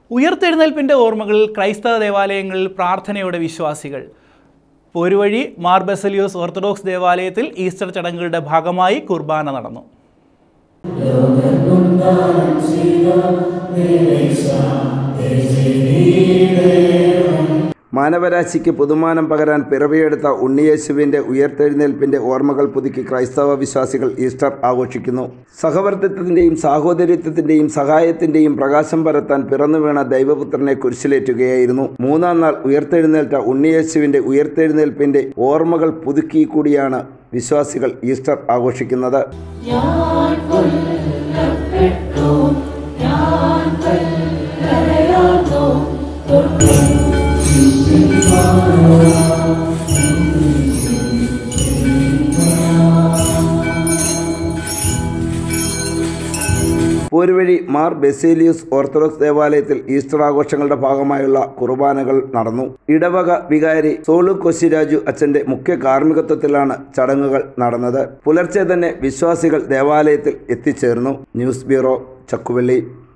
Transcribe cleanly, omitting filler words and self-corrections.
ഉയർത്തെഴുന്നേൽപ്പിൻ്റെ ഓർമ്മകളിൽ ക്രൈസ്തവ ദേവാലയങ്ങളിൽ പ്രാർത്ഥനയോടെ വിശ്വാസികൾ. പോരുവഴി മാർ ബസേലിയോസ് ഓർത്തഡോക്സ് ദേവാലയത്തിൽ ഈസ്റ്റർ ചടങ്ങുകളുടെ ഭാഗമായി കുർബാന നടന്നു. മാനവരാശിക്ക് പുതുമാനം പകരാൻ പിറവിയെടുത്ത ഉണ്ണിയേശുവിൻ്റെ ഉയർത്തെഴുന്നേൽപ്പിൻ്റെ ഓർമ്മകൾ പുതുക്കി ക്രൈസ്തവ വിശ്വാസികൾ ഈസ്റ്റർ ആഘോഷിക്കുന്നു. സഹവർത്തിത്വത്തിൻ്റെയും സാഹോദര്യത്തിൻ്റെയും സഹായത്തിൻ്റെയും പ്രകാശം പരത്താൻ പിറന്നു വീണ ദൈവപുത്രനെ കുരിശിലേറ്റുകയായിരുന്നു. മൂന്നാം നാൾ ഉയർത്തെഴുന്നേൽറ്റ ഉണ്ണിയേശുവിൻ്റെ ഉയർത്തെഴുന്നേൽപ്പിൻ്റെ ഓർമ്മകൾ പുതുക്കി കൂടിയാണ് വിശ്വാസികൾ ഈസ്റ്റർ ആഘോഷിക്കുന്നത്. പോരുവഴി മാർ ബസേലിയോസ് ഓർത്തഡോക്സ് ദേവാലയത്തിൽ ഈസ്റ്റർ ആഘോഷങ്ങളുടെ ഭാഗമായുള്ള കുർബാനകൾ നടന്നു. ഇടവക വികാരി സോളു കൊശിരാജു അച്ഛൻ്റെ മുഖ്യ കാർമ്മികത്വത്തിലാണ് ചടങ്ങുകൾ നടന്നത്. പുലർച്ചെ തന്നെ വിശ്വാസികൾ ദേവാലയത്തിൽ എത്തിച്ചേർന്നു. News bureau, Chakkuvalli.